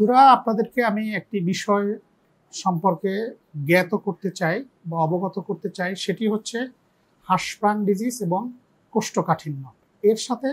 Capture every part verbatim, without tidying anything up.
বন্ধুরা, আপনাদেরকে আমি একটি বিষয় সম্পর্কে জ্ঞাত করতে চাই বা অবগত করতে চাই, সেটি হচ্ছে হার্শস্প্রাং ডিজিজ এবং কোষ্ঠকাঠিন্য। এর সাথে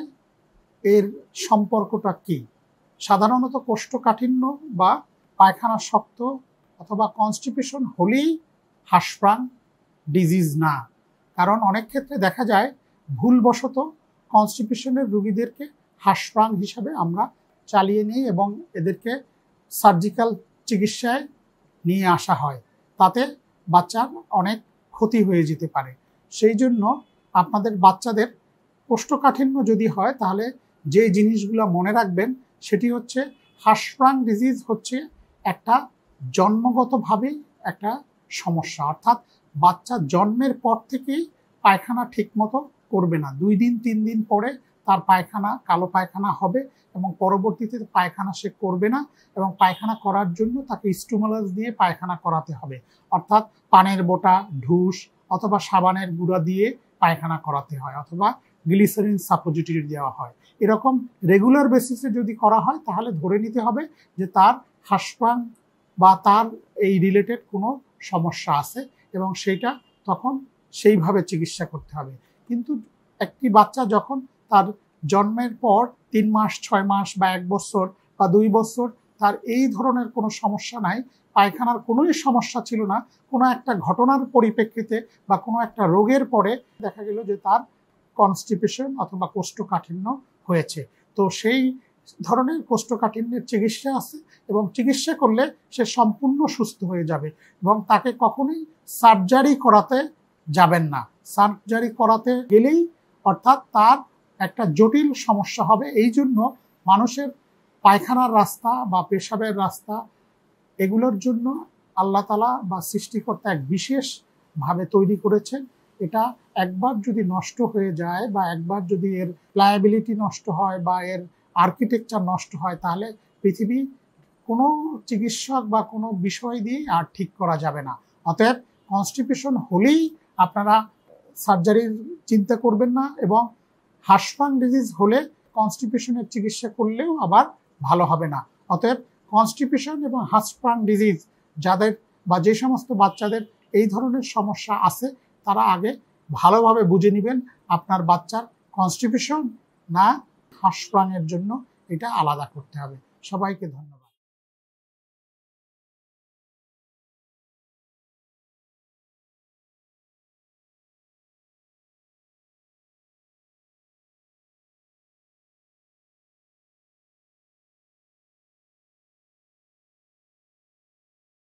এর সম্পর্কটা কি? সাধারণত কোষ্ঠকাঠিন্য বা পায়খানা শক্ত অথবা কনস্টিপেশন হলেই হার্শস্প্রাং ডিজিজ না, কারণ অনেক ক্ষেত্রে দেখা যায় ভুলবশত কনস্টিপেশনের রোগীদেরকে হার্শস্প্রাং হিসাবে আমরা চালিয়ে নিই এবং এদেরকে সার্জিক্যাল চিকিৎসায় নিয়ে আসা হয়, তাতে বাচ্চার অনেক ক্ষতি হয়ে যেতে পারে। সেই জন্য আপনাদের বাচ্চাদের কোষ্ঠকাঠিন্য যদি হয় তাহলে যে জিনিসগুলো মনে রাখবেন সেটি হচ্ছে হার্শস্প্রাং ডিজিজ হচ্ছে একটা জন্মগতভাবেই একটা সমস্যা, অর্থাৎ বাচ্চা জন্মের পর থেকেই পায়খানা ঠিকমতো করবে না। দুই দিন তিন দিন পরে তার পায়খানা কালো পায়খানা হবে এবং পরবর্তীতে পায়খানা সে করবে না, এবং পায়খানা করার জন্য তাকে স্টিমুলাস দিয়ে পায়খানা করাতে হবে, অর্থাৎ পানের বোটা, ঢুস অথবা সাবানের গুঁড়া দিয়ে পায়খানা করাতে হয়, অথবা গ্লিসারিন সাপোজিটরি দেওয়া হয়। এরকম রেগুলার বেসিসে যদি করা হয় তাহলে ধরে নিতে হবে যে তার হার্শস্প্রাং বা তার এই রিলেটেড কোনো সমস্যা আছে এবং সেইটা তখন সেইভাবে চিকিৎসা করতে হবে। কিন্তু একটি বাচ্চা যখন তার জন্মের পর তিন মাস, ছয় মাস বা এক বছর বা দুই বছর তার এই ধরনের কোনো সমস্যা নাই, পায়খানার কোনোই সমস্যা ছিল না, কোনো একটা ঘটনার পরিপ্রেক্ষিতে বা কোনো একটা রোগের পরে দেখা গেল যে তার কনস্টিপেশন অথবা কোষ্ঠকাঠিন্য হয়েছে, তো সেই ধরনের কোষ্ঠকাঠিন্যের চিকিৎসা আছে এবং চিকিৎসা করলে সে সম্পূর্ণ সুস্থ হয়ে যাবে এবং তাকে কখনোই সার্জারি করাতে যাবেন না। সার্জারি করাতে গেলেই অর্থাৎ তার একটা জটিল সমস্যা হবে। এই জন্য মানুষের পায়খানার রাস্তা বা পেশাবের রাস্তা এগুলোর জন্য আল্লাহ তাআলা বা সৃষ্টিকর্তা এক বিশেষভাবে তৈরি করেছেন। এটা একবার যদি নষ্ট হয়ে যায় বা একবার যদি এর প্লায়াবিলিটি নষ্ট হয় বা এর আর্কিটেকচার নষ্ট হয় তাহলে পৃথিবী কোনো চিকিৎসক বা কোনো বিষয় দিয়ে আর ঠিক করা যাবে না। অতএব কনস্টিপেশন হলেই আপনারা সার্জারির চিন্তা করবেন না, এবং হার্শস্প্রাং ডিজিজ হলে কনস্টিপেশনের চিকিৎসা করলেও আবার ভালো হবে না। অতএব কনস্টিপেশন এবং হার্শস্প্রাং ডিজিজ যাদের বা যে সমস্ত বাচ্চাদের এই ধরনের সমস্যা আছে তারা আগে ভালোভাবে বুঝে নেবেন আপনার বাচ্চার কনস্টিপেশন না হার্শস্প্রাং এর জন্য এটা আলাদা করতে হবে। সবাইকে ধন্যবাদ।